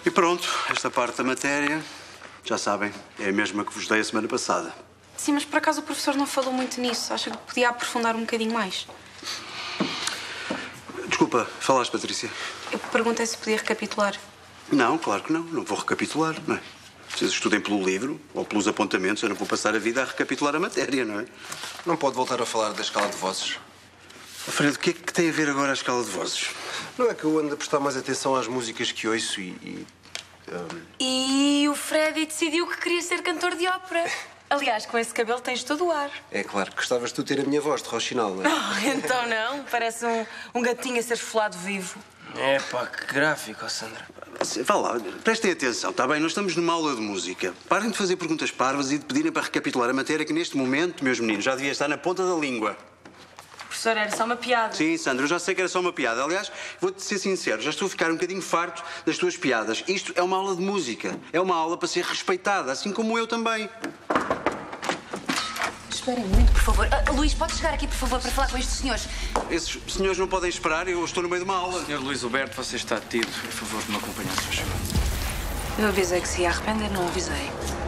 E pronto, esta parte da matéria, já sabem, é a mesma que vos dei a semana passada. Sim, mas por acaso o professor não falou muito nisso. Acha que podia aprofundar um bocadinho mais? Desculpa, falaste, Patrícia? Eu perguntei se podia recapitular. Não, claro que não. Não vou recapitular, não é? Vocês estudem pelo livro ou pelos apontamentos. Eu não vou passar a vida a recapitular a matéria, não é? Não pode voltar a falar da escala de vozes? Alfredo, o que é que tem a ver agora a escala de vozes? Não é que eu ando a prestar mais atenção às músicas que ouço E o Freddy decidiu que queria ser cantor de ópera. Aliás, com esse cabelo tens todo o ar. É claro, gostavas tu de ter a minha voz de Rochinal, não é? Oh, então não. Parece um gatinho a ser esfolado vivo. É pá, que gráfico, Sandra. Vá lá, prestem atenção, está bem? Nós estamos numa aula de música. Parem de fazer perguntas parvas e de pedirem para recapitular a matéria que neste momento, meus meninos, já devia estar na ponta da língua. Professor, era só uma piada. Sim, Sandra, eu já sei que era só uma piada. Aliás, vou-te ser sincero, já estou a ficar um bocadinho farto das tuas piadas. Isto é uma aula de música. É uma aula para ser respeitada, assim como eu também. Esperem muito, por favor. Luís, pode chegar aqui, por favor, para falar com estes senhores. Esses senhores não podem esperar, eu estou no meio de uma aula. Senhor Luís Alberto, você está detido. Por favor, me acompanhe, se faz favor. Eu avisei que se ia arrepender, não avisei.